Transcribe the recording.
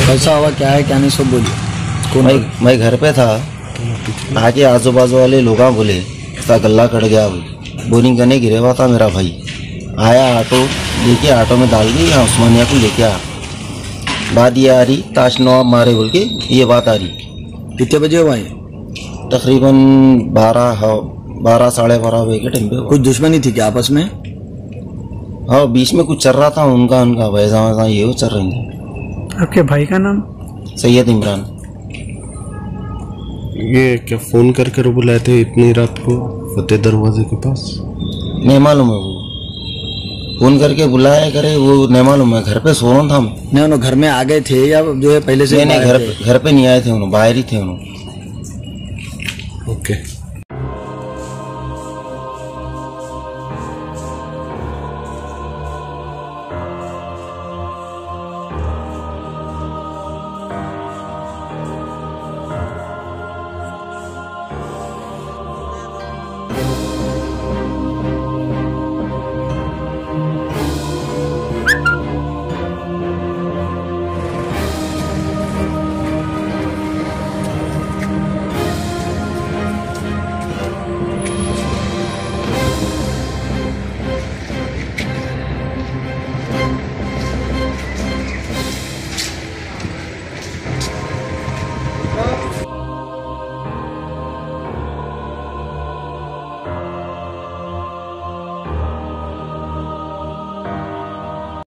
कैसा हुआ, क्या है क्या नहीं, सब बोलिए। कौन? मैं घर पे था, आके आजू बाजू वाले लोग बोले ऐसा गला कट गया, बोरिंग करने गिरे हुआ था मेरा भाई। आया ऑटो लेके, ऑटो में डाल के यहाँ उस्मानिया को लेके आया। बात ये आ रही ताश नवाब मारे बोल के, ये बात आ रही। कितने बजे हुआ ये? तकरीबन 12 साढ़े 12 बजे के टाइम पे। कुछ दुश्मनी थी क्या आपस में? हाँ, बीच में कुछ चल रहा था उनका वैसा वैसा ये वो चल रही थी। आपके भाई का नाम? सैयद इमरान। ये क्या फोन करके बुलाए थे इतनी रात को फतेह दरवाजे के पास? नहीं मालूम है, वो फोन करके बुलाया करे वो नहीं मालूम है। घर पे सो रहा था मैं। नहीं, उन्होंने घर में आ गए थे या जो है पहले से? नहीं, घर पे नहीं आए थे, उन्होंने बाहर ही थे उन्होंने। ओके।